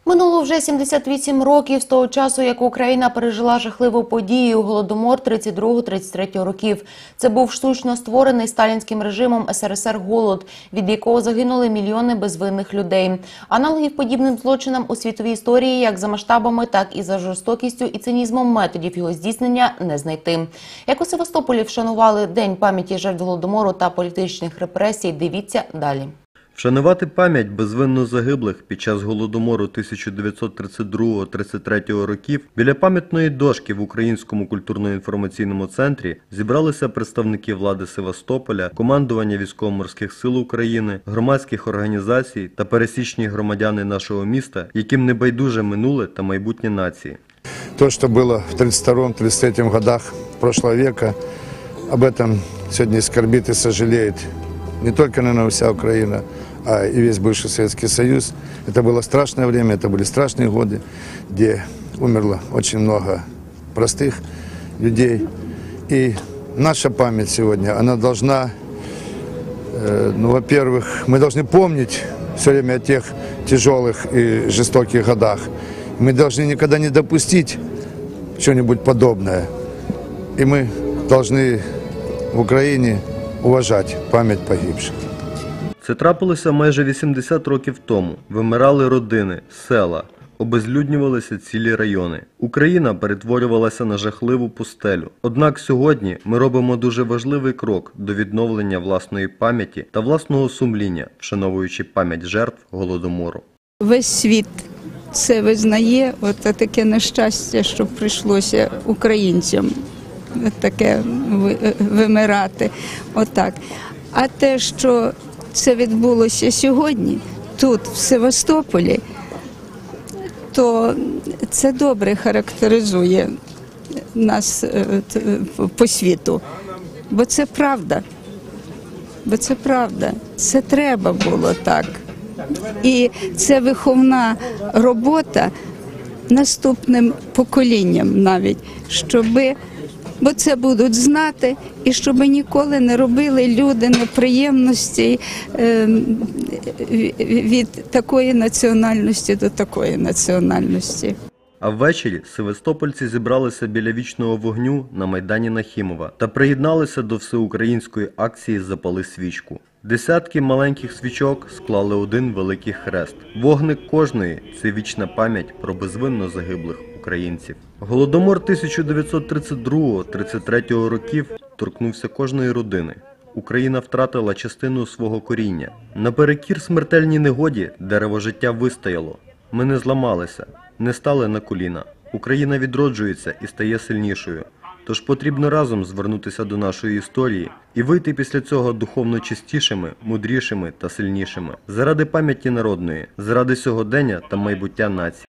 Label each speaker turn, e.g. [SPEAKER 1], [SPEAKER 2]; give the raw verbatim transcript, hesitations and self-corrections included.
[SPEAKER 1] Минуло вже сімдесят вісім років з того часу, як Україна пережила жахливу подію – Голодомор тридцять другого - тридцять третього років. Це був штучно створений сталінським режимом ес ер ес ер голод, від якого загинули мільйони безвинних людей. Аналогів подібним злочинам у світовій історії як за масштабами, так і за жорстокістю і цинізмом методів його здійснення не знайти. Як у Севастополі вшанували День пам'яті жертв Голодомору та політичних репресій, дивіться далі.
[SPEAKER 2] Вшанувати пам'ять безвинно загиблих під час Голодомору тисяча дев'ятсот тридцять другого - тридцять третього років біля пам'ятної дошки в Українському культурно-інформаційному центрі зібралися представники влади Севастополя, командування Військово-морських сил України, громадських організацій та пересічні громадяни нашого міста, яким не байдуже минуле та майбутнє нації.
[SPEAKER 3] То, что было в тридцать втором - тридцать третьем годах прошлого века, об этом сегодня скорбит и сожалеет не только, наверное, вся Украина, а и весь бывший Советский Союз. Это было страшное время, это были страшные годы, где умерло очень много простых людей. И наша память сегодня, она должна, э, ну, во-первых, мы должны помнить все время о тех тяжелых и жестоких годах. Мы должны никогда не допустить что-нибудь подобное. И мы должны в Украине уважати пам'ять погибших.
[SPEAKER 2] Це трапилося майже вісімдесят років тому. Вимирали родини, села, обезлюднювалися цілі райони. Україна перетворювалася на жахливу пустелю. Однак сьогодні ми робимо дуже важливий крок до відновлення власної пам'яті та власного сумління, вшановуючи пам'ять жертв Голодомору.
[SPEAKER 4] Весь світ це визнає, от таке нещастя, що прийшлося українцям. Таке вимирати, отак. А те, що це відбулося сьогодні, тут, в Севастополі, то це добре характеризує нас по світу. Бо це правда. Бо це правда. Це треба було так. І це виховна робота наступним поколінням навіть, щоби бо це будуть знати, і щоб ніколи не робили люди неприємності е, від такої національності до такої національності.
[SPEAKER 2] А ввечері севастопольці зібралися біля вічного вогню на Майдані Нахімова та приєдналися до всеукраїнської акції «Запали свічку». Десятки маленьких свічок склали один великий хрест. Вогник кожної – це вічна пам'ять про безвинно загиблих українців. Голодомор тисяча дев'ятсот тридцять другого - тридцять третього років торкнувся кожної родини. Україна втратила частину свого коріння. Наперекір смертельній негоді дерево життя вистояло. Ми не зламалися, не стали на коліна. Україна відроджується і стає сильнішою. Тож потрібно разом звернутися до нашої історії і вийти після цього духовно чистішими, мудрішими та сильнішими. Заради пам'яті народної, заради сьогодення та майбуття нації.